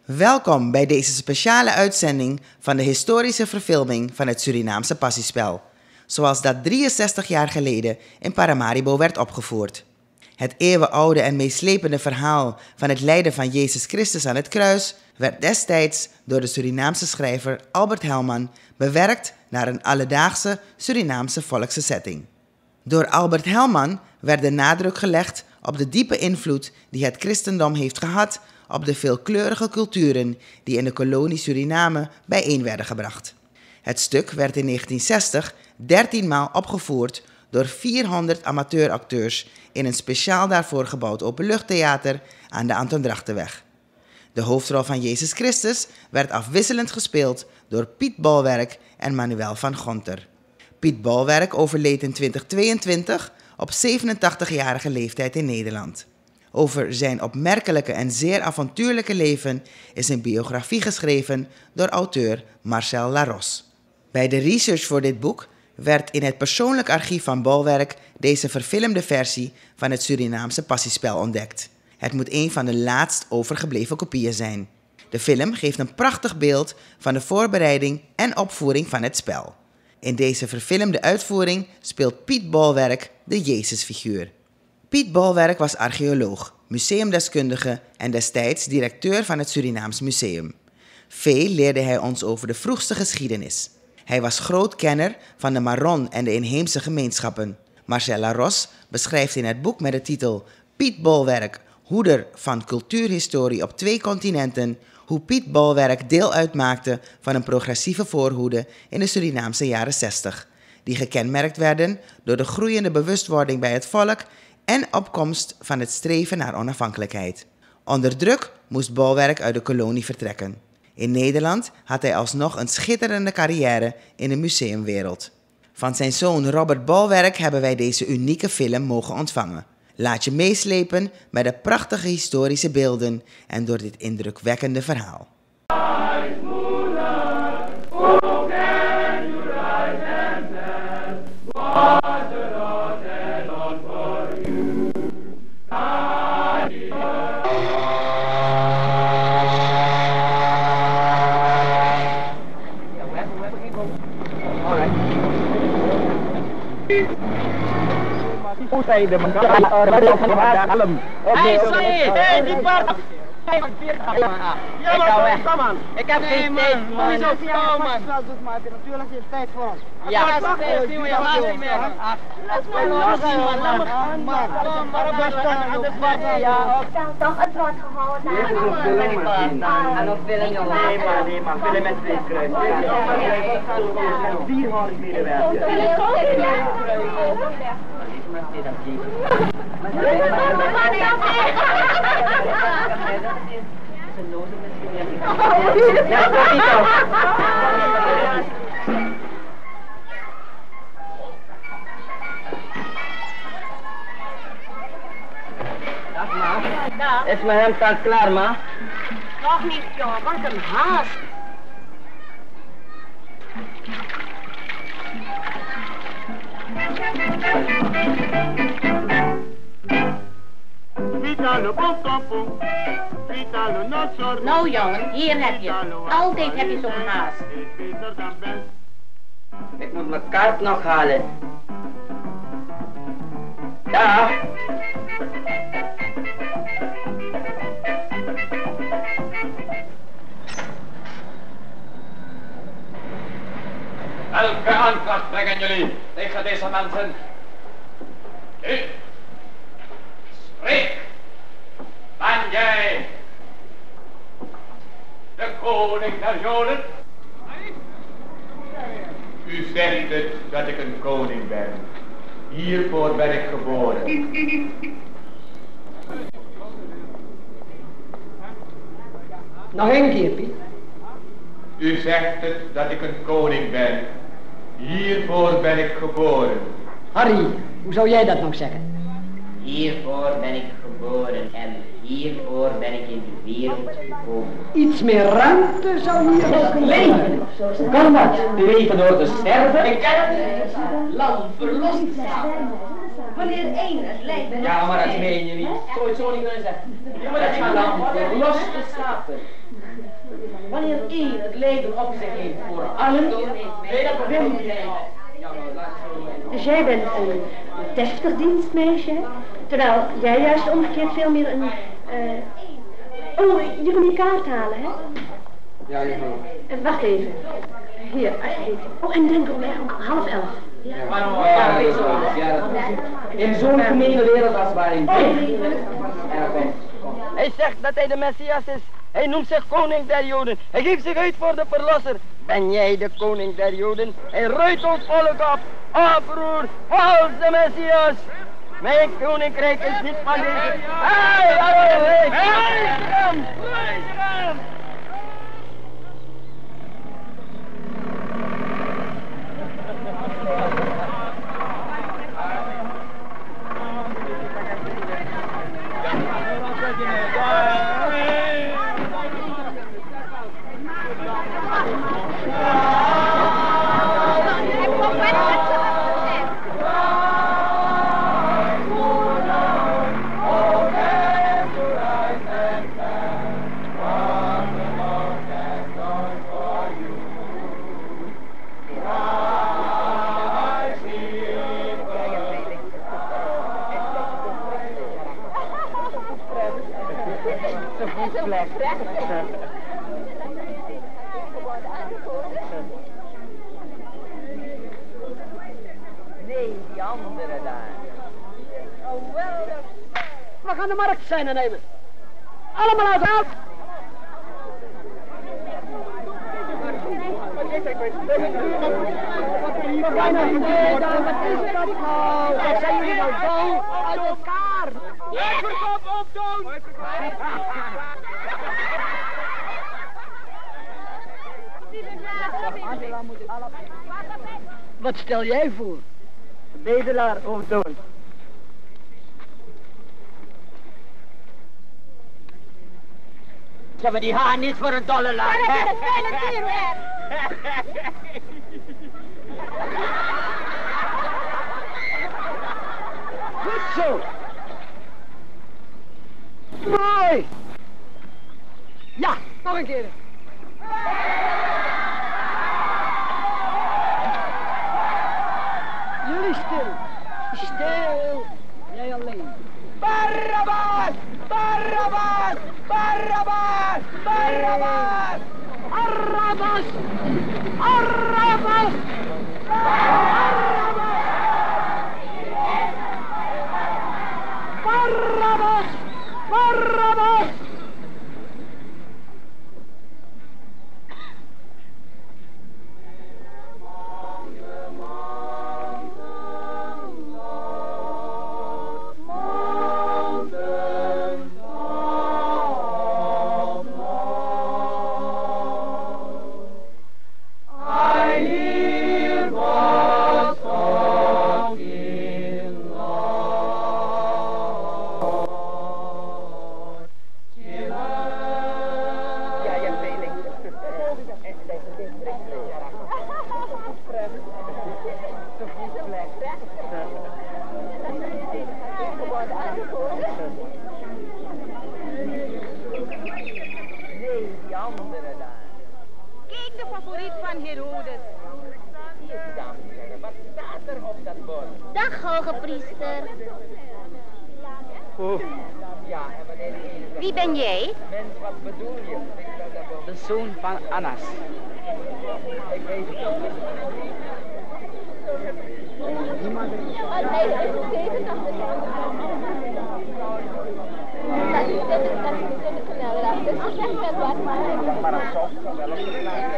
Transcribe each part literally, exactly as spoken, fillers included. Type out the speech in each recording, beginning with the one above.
Welkom bij deze speciale uitzending van de historische verfilming van het Surinaamse Passiespel, zoals dat drieënzestig jaar geleden in Paramaribo werd opgevoerd. Het eeuwenoude en meeslepende verhaal van het lijden van Jezus Christus aan het kruis werd destijds door de Surinaamse schrijver Albert Helman bewerkt naar een alledaagse Surinaamse volkse setting. Door Albert Helman werd de nadruk gelegd op de diepe invloed die het christendom heeft gehad op de veelkleurige culturen die in de kolonie Suriname bijeen werden gebracht. Het stuk werd in negentien zestig dertien maal opgevoerd door vierhonderd amateuracteurs in een speciaal daarvoor gebouwd openluchttheater aan de Anton Drachtenweg. De hoofdrol van Jezus Christus werd afwisselend gespeeld door Piet Bolwerk en Manuel van Gonter. Piet Bolwerk overleed in twintig tweeëntwintig op zevenentachtigjarige leeftijd in Nederland. Over zijn opmerkelijke en zeer avontuurlijke leven is een biografie geschreven door auteur Marcel Laros. Bij de research voor dit boek werd in het persoonlijk archief van Bolwerk deze verfilmde versie van het Surinaamse Passiespel ontdekt. Het moet een van de laatst overgebleven kopieën zijn. De film geeft een prachtig beeld van de voorbereiding en opvoering van het spel. In deze verfilmde uitvoering speelt Piet Bolwerk de Jezusfiguur. Piet Bolwerk was archeoloog, museumdeskundige en destijds directeur van het Surinaams Museum. Veel leerde hij ons over de vroegste geschiedenis. Hij was groot kenner van de Marron en de inheemse gemeenschappen. Marcel Laros beschrijft in het boek met de titel Piet Bolwerk, hoeder van cultuurhistorie op twee continenten, hoe Piet Bolwerk deel uitmaakte van een progressieve voorhoede in de Surinaamse jaren zestig, die gekenmerkt werden door de groeiende bewustwording bij het volk en opkomst van het streven naar onafhankelijkheid. Onder druk moest Bolwerk uit de kolonie vertrekken. In Nederland had hij alsnog een schitterende carrière in de museumwereld. Van zijn zoon Robert Bolwerk hebben wij deze unieke film mogen ontvangen. Laat je meeslepen met de prachtige historische beelden en door dit indrukwekkende verhaal. Hey, sorry! Hey, die part! Ja, maar kom aan! Ik heb geen tijd, man! Hoezo flauw, man? Natuurlijk heeft tijd voor ons. Ja, dat is het, we gaan niet meer. Laat me los, man! Laat me gaan, man! Kom, maar op de ja, toch het wordt gehouden. En nog film, jongen. Nee, man, nee, man. Film met vleeskruis. vierhonderd medewerkers. Is mijn hemd klaar, ma? Nog niet, joh. Wat een haast. Nou jongen, hier heb je het. Altijd heb je zo'n haast. Ik moet mijn kaart nog halen. Ja. Welke aanklacht brengen jullie tegen deze mensen? U, spreek! Ben jij de koning der Joden? U zegt het dat ik een koning ben. Hiervoor ben ik geboren. Nog één keer, Piet. U zegt het dat ik een koning ben. Hiervoor ben ik geboren. Harry, hoe zou jij dat nog zeggen? Hiervoor ben ik geboren en hiervoor ben ik in de wereld gekomen. Iets meer ruimte zou hier ook leven. Hoe kan dat? Leven door te sterven? Ik ken het. Land verlost. Wanneer één het lijkt. Ja, maar dat meen je niet. Zou je het zo niet kunnen zeggen? Het gaat om verloste schapen. Wanneer één het lijden op zich heeft voor allen, wint hij. Dus jij bent een deftig dienstmeisje, terwijl jij juist omgekeerd veel meer een... Uh... Oh, je moet die kaart halen, hè? Ja, juffrouw. Uh, wacht even. Hier, alsjeblieft. Oh, en denk om half elf. Ja. Waarom? Ja, weet je wel. In zo'n gemene wereld als waarin. Hij zegt dat hij de Messias is. Hij noemt zich koning der Joden. Hij geeft zich uit voor de verlosser. Ben jij de koning der Joden? Hij ruit ons volk op. Oproer, als de Messias. Mijn koninkrijk is niet van deze. Hey, hey, hey, hey, Nee, die andere daar. Oh, wel. We gaan de markt zijn nemen. Allemaal uit huis. Wat is dat nou? Wat zijn jullie nou dol uit elkaar? Uitverkoop opdoen! Wat stel jij voor? Bedelaar opdoen. Ze hebben die haar niet voor een dolle laag. Goed zo. Mooi. Ja, nog een keer. Jullie stil. Stil. Jij alleen. Barabbas! Barabbas! Barabbas! Barabbas! Barabbas! Barabbas! Barabbas! Barabbas! Dag, hoge priester. Oh. Ja, en wanneer die Wie ben jij? Mens, wat bedoel je? De zoon van Annas. Ik weet het niet. Niemand er niet. Oh, nee, dat is het zeker nog niet. Dat is het in de kanaal. Dus je zegt wel wat, maar... Maar een soft, wel op de plaat.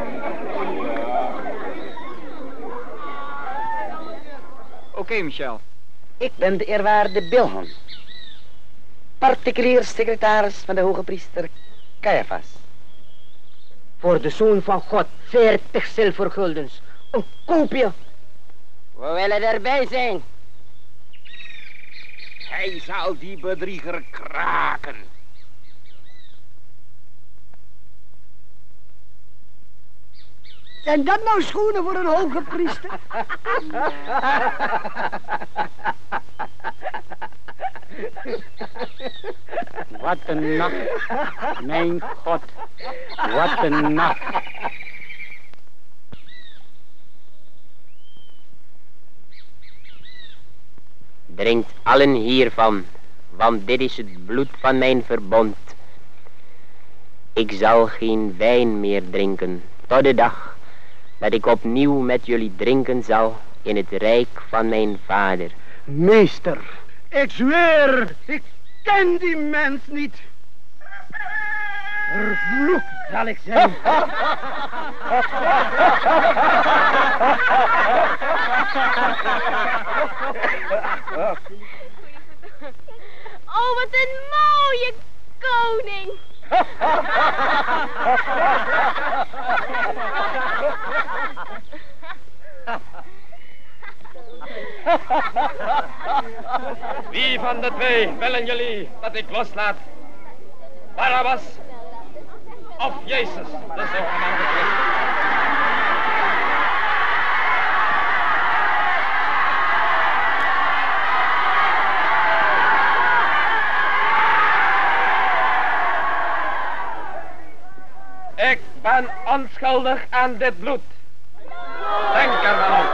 Oké, okay, Michel. Ik ben de eerwaarde Bilhan, particulier secretaris van de hoge priester Caiaphas. Voor de Zoon van God, veertig zilverguldens. Een koopje. We willen erbij zijn. Hij zal die bedrieger kraken. Zijn dat nou schoenen voor een hoge priester? Wat een nacht. Mijn God. Wat een nacht. Drinkt allen hiervan, want dit is het bloed van mijn verbond. Ik zal geen wijn meer drinken, tot de dag dat ik opnieuw met jullie drinken zal in het rijk van mijn vader. Meester, ik zweer, ik ken die mens niet. Vervloekt zal ik zijn. Oh, wat een mooie koning. Wie van de twee willen jullie dat ik loslaat? Barabbas of Jezus, de zogenaamde Christus? Ik ben onschuldig aan dit bloed. Denk er wel aan.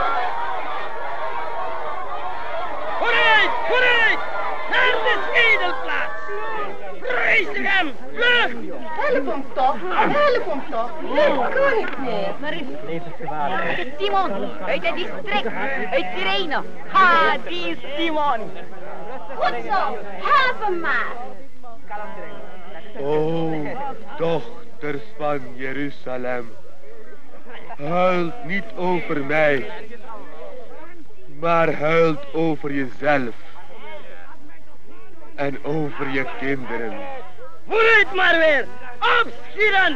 Vooruit, vooruit! Naar de schedelplaats! Prijzig hem! Vlug! Help hem toch, help hem toch. Dat kan ik niet. Maar is... Simon, uit het district, uit Cyrene. Ha, die is Simon. Goed zo, help hem maar. O, dochters van Jeruzalem, huilt niet over mij, maar huilt over jezelf en over je kinderen. Vooruit maar weer! Opschieten!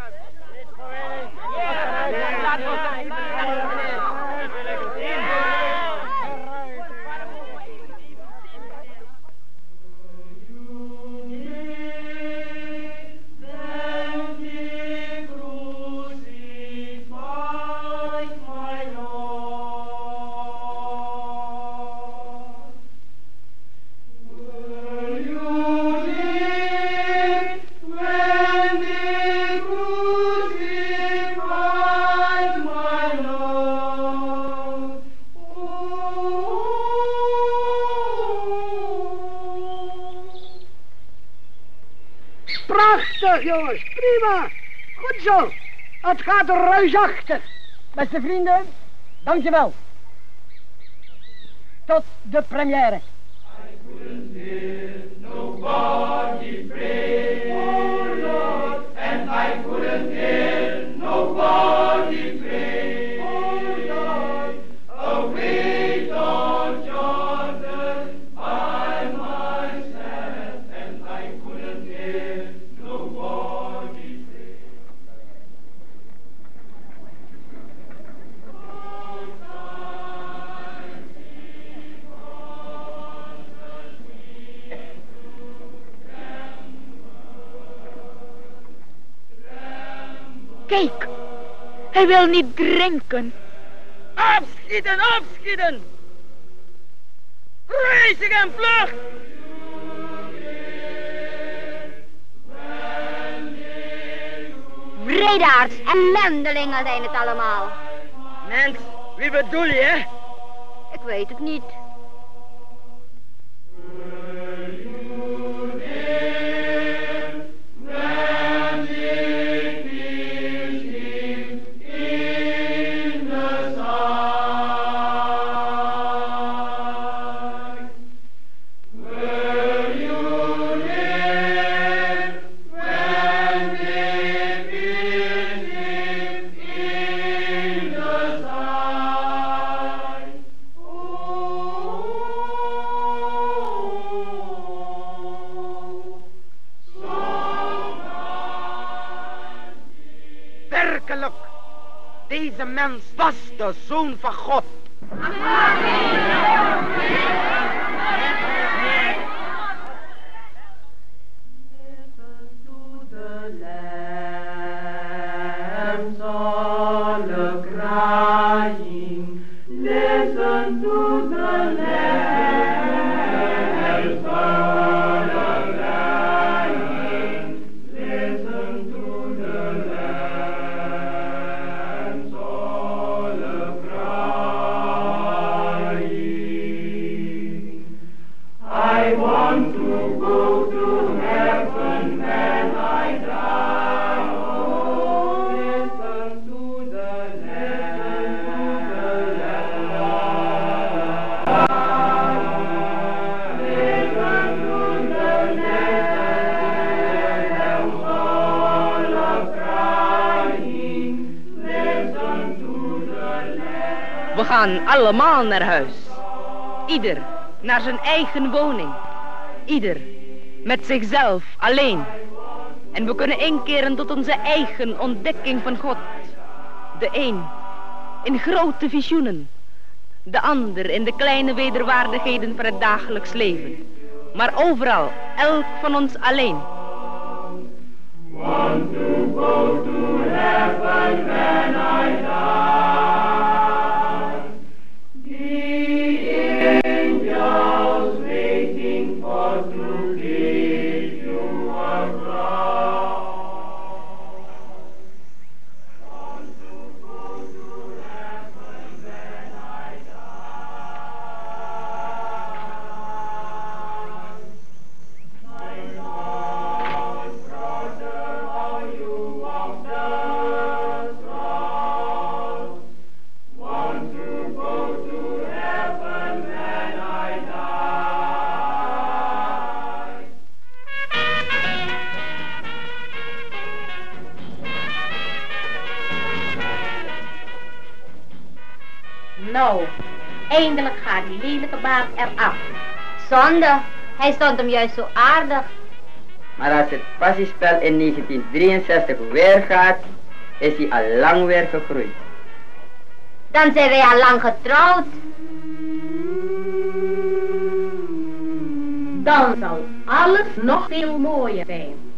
Prachtig, jongens, prima. Goed zo. Het gaat reusachtig. Beste vrienden, dankjewel. Tot de première. Nobody pray, oh Lord, and I couldn't hear nobody pray, oh Lord, away down Jordan by myself, and I couldn't hear nobody pray. Kijk, hij wil niet drinken. Opschieten, opschieten! Prijzig en vlug! Wreedaars en lendelingen zijn het allemaal. Mens, wie bedoel je? Ik weet het niet. Werkelijk, deze mens was de Zoon van God. Listen to the Lamb. We gaan allemaal naar huis. Ieder naar zijn eigen woning. Ieder met zichzelf alleen. En we kunnen inkeren tot onze eigen ontdekking van God. De een in grote visioenen. De ander in de kleine wederwaardigheden van het dagelijks leven. Maar overal, elk van ons alleen. Want to go to heaven when I die. The angels waiting for to give you a crown. Want to go to heaven when I die. My Lord, brother, how you walk the cross. Want to go to heaven when I die. Nou, eindelijk gaat die lelijke baard eraf. Zonde, hij stond hem juist zo aardig. Maar als het passiespel in negentien drieënzestig weer gaat, is hij al lang weer gegroeid. Dan zijn wij al lang getrouwd. Dan zal alles nog veel mooier zijn.